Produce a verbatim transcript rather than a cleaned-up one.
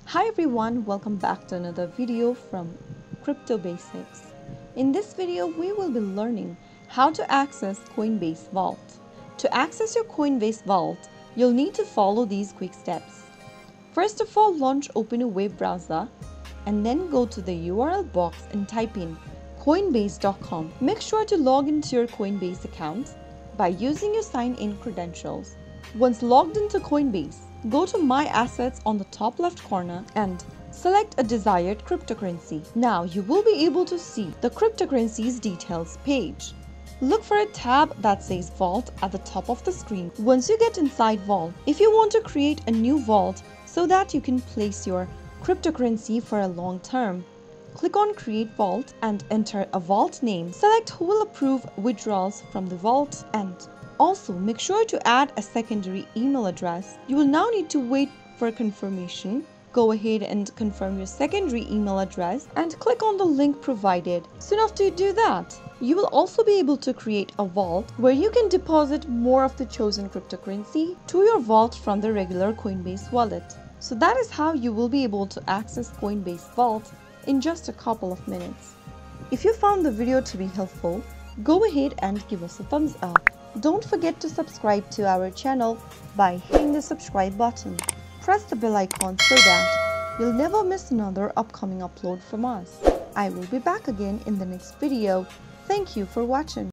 Hi everyone, welcome back to another video from Crypto Basics. In this video, we will be learning how to access Coinbase Vault. To access your Coinbase Vault, you'll need to follow these quick steps. First of all, launch open a web browser and then go to the U R L box and type in coinbase dot com. Make sure to log into your Coinbase account by using your sign-in credentials. Once logged into Coinbase, go to My Assets on the top left corner and select a desired cryptocurrency. Now you will be able to see the cryptocurrency's details page. Look for a tab that says Vault at the top of the screen. Once you get inside Vault, if you want to create a new vault so that you can place your cryptocurrency for a long term, click on Create Vault and enter a vault name. Select who will approve withdrawals from the vault and also make sure to add a secondary email address. You will now need to wait for confirmation. Go ahead and confirm your secondary email address and click on the link provided. Soon after you do that, you will also be able to create a vault where you can deposit more of the chosen cryptocurrency to your vault from the regular Coinbase wallet. So that is how you will be able to access Coinbase Vault in just a couple of minutes. If you found the video to be helpful, go ahead and give us a thumbs up. Don't forget to subscribe to our channel by hitting the subscribe button. Press the bell icon so that you'll never miss another upcoming upload from us. I will be back again in the next video. Thank you for watching.